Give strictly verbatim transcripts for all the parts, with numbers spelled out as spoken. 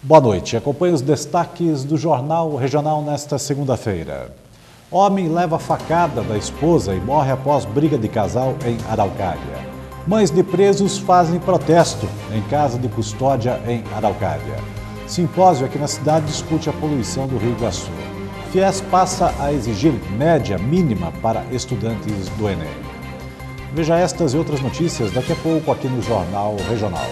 Boa noite. Acompanhe os destaques do Jornal Regional nesta segunda-feira. Homem leva facada da esposa e morre após briga de casal em Araucária. Mães de presos fazem protesto em casa de custódia em Araucária. Simpósio aqui na cidade discute a poluição do Rio Iguaçu. Fies passa a exigir média mínima para estudantes do Enem. Veja estas e outras notícias daqui a pouco aqui no Jornal Regional.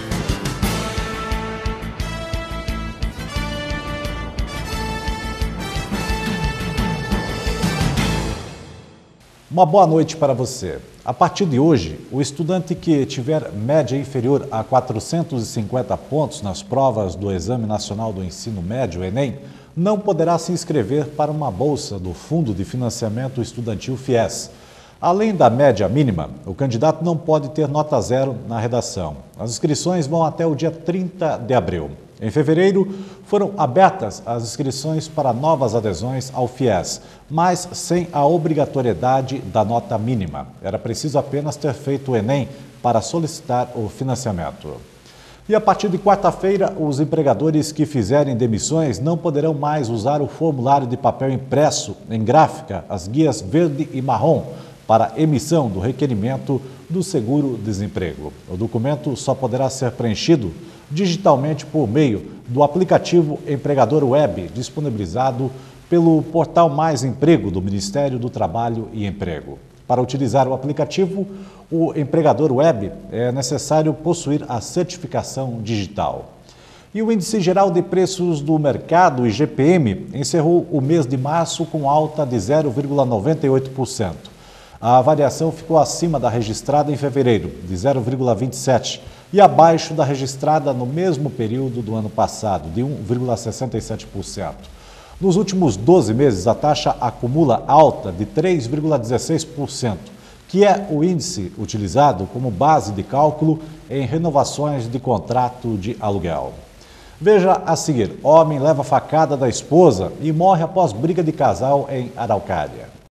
Uma boa noite para você. A partir de hoje, o estudante que tiver média inferior a quatrocentos e cinquenta pontos nas provas do Exame Nacional do Ensino Médio, Enem, não poderá se inscrever para uma bolsa do Fundo de Financiamento Estudantil Fies. Além da média mínima, o candidato não pode ter nota zero na redação. As inscrições vão até o dia trinta de abril. Em fevereiro, foram abertas as inscrições para novas adesões ao Fies, mas sem a obrigatoriedade da nota mínima. Era preciso apenas ter feito o Enem para solicitar o financiamento. E a partir de quarta-feira, os empregadores que fizerem demissões não poderão mais usar o formulário de papel impresso em gráfica, as guias verde e marrom, para emissão do requerimento do seguro-desemprego. O documento só poderá ser preenchido digitalmente por meio do aplicativo Empregador Web, disponibilizado pelo portal Mais Emprego do Ministério do Trabalho e Emprego. Para utilizar o aplicativo, o Empregador Web é necessário possuir a certificação digital. E o Índice Geral de Preços do Mercado, I G P M, encerrou o mês de março com alta de zero vírgula noventa e oito por cento. A variação ficou acima da registrada em fevereiro, de zero vírgula vinte e sete por cento, e abaixo da registrada no mesmo período do ano passado, de um vírgula sessenta e sete por cento. Nos últimos doze meses, a taxa acumula alta de três vírgula dezesseis por cento, que é o índice utilizado como base de cálculo em renovações de contrato de aluguel. Veja a seguir: homem leva facada da esposa e morre após briga de casal em Araucária.